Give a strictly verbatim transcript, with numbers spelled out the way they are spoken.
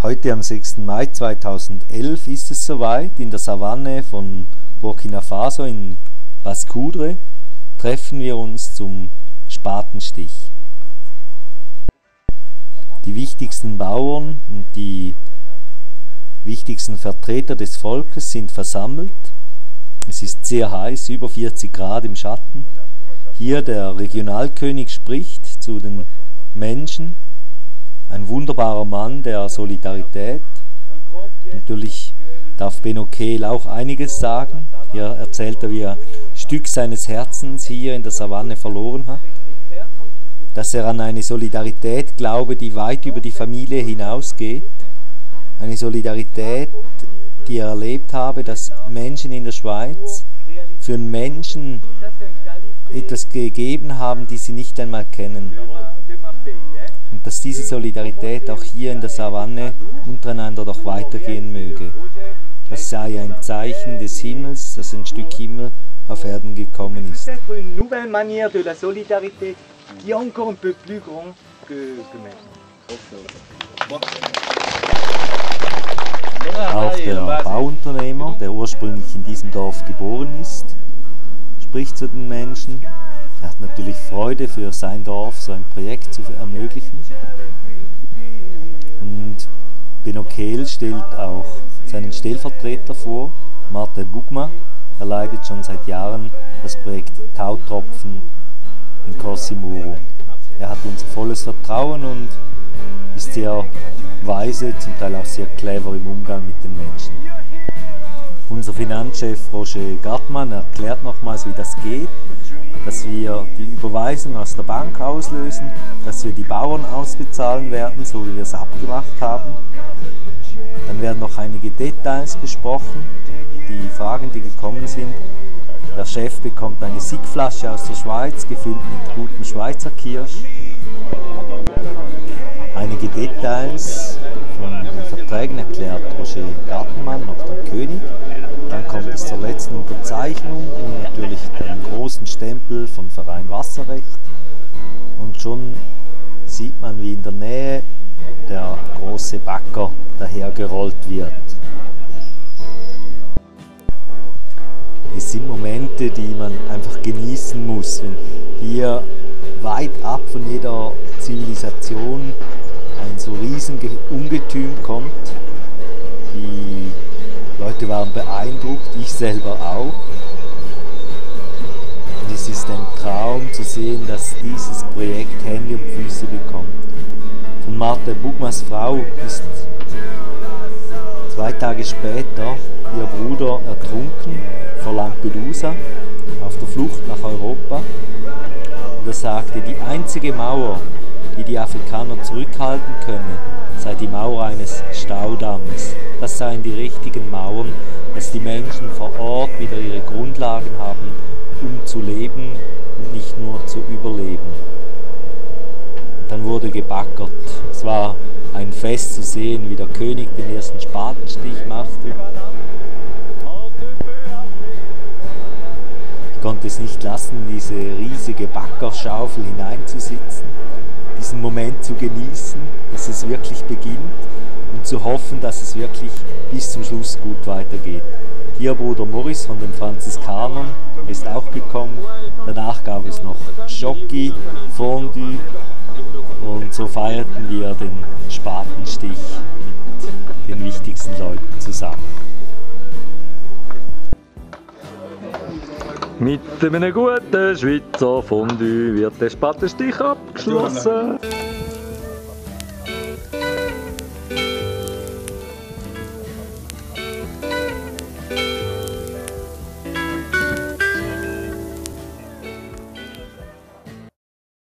Heute am sechsten Mai zweitausendelf ist es soweit. In der Savanne von Burkina Faso in Bas-Coudre treffen wir uns zum Spatenstich. Die wichtigsten Bauern und die wichtigsten Vertreter des Volkes sind versammelt. Es ist sehr heiß, über vierzig Grad im Schatten. Hier der Regionalkönig spricht zu den Menschen. Ein wunderbarer Mann der Solidarität. Natürlich darf Benno Kehl auch einiges sagen. Hier erzählt er, wie er ein Stück seines Herzens hier in der Savanne verloren hat. Dass er an eine Solidarität glaube, die weit über die Familie hinausgeht. Eine Solidarität, die er erlebt habe, dass Menschen in der Schweiz für einen Menschen etwas gegeben haben, die sie nicht einmal kennen. Und dass diese Solidarität auch hier in der Savanne untereinander doch weitergehen möge. Das sei ein Zeichen des Himmels, dass ein Stück Himmel auf Erden gekommen ist. Auch der Bauunternehmer, der ursprünglich in diesem Dorf geboren ist, spricht zu den Menschen. Er hat natürlich Freude, für sein Dorf so ein Projekt zu ermöglichen. Und Benno Kehl stellt auch seinen Stellvertreter vor, Martin Bugma. Er leitet schon seit Jahren das Projekt Tautropfen in Cossimuro. Er hat unser volles Vertrauen und ist sehr weise, zum Teil auch sehr clever im Umgang mit den Menschen. Unser Finanzchef Roger Gartmann erklärt nochmals, wie das geht, dass wir die Überweisung aus der Bank auslösen, dass wir die Bauern ausbezahlen werden, so wie wir es abgemacht haben. Dann werden noch einige Details besprochen, die Fragen, die gekommen sind. Der Chef bekommt eine Siegflasche aus der Schweiz, gefüllt mit gutem Schweizer Kirsch. Einige Details von den Verträgen erklärt Roger Gartenmann, noch der König. Dann kommt es zur letzten Unterzeichnung und natürlich den großen Stempel von Verein Wasserrecht. Und schon sieht man, wie in der Nähe der große Bagger dahergerollt wird. Es sind Momente, die man einfach genießen muss, wenn hier weit ab von jeder Zivilisation ein so riesen Ungetüm kommt. Die Leute waren beeindruckt, ich selber auch. Und es ist ein Traum zu sehen, dass dieses Projekt Hände und Füße bekommt. Von Martin Bugmas Frau ist zwei Tage später ihr Bruder ertrunken vor Lampedusa auf der Flucht nach Europa. Und er sagte, die einzige Mauer, die die Afrikaner zurückhalten könne, sei die Mauer eines Staudammes. Das seien die richtigen Mauern, dass die Menschen vor Ort wieder ihre Grundlagen haben, um zu leben und nicht nur zu überleben. Und dann wurde gebaggert. Es war ein Fest zu sehen, wie der König den ersten Spatenstich machte. Ich konnte es nicht lassen, in diese riesige Baggerschaufel hineinzusitzen, diesen Moment zu genießen, dass es wirklich beginnt und zu hoffen, dass es wirklich bis zum Schluss gut weitergeht. Hier Bruder Morris von den Franziskanern ist auch gekommen. Danach gab es noch Schoki, Fondue und so feierten wir den Spatenstich mit den wichtigsten Leuten zusammen. Mit einem guten Schweizer Fondue wird der Spatenstich abgeschlossen.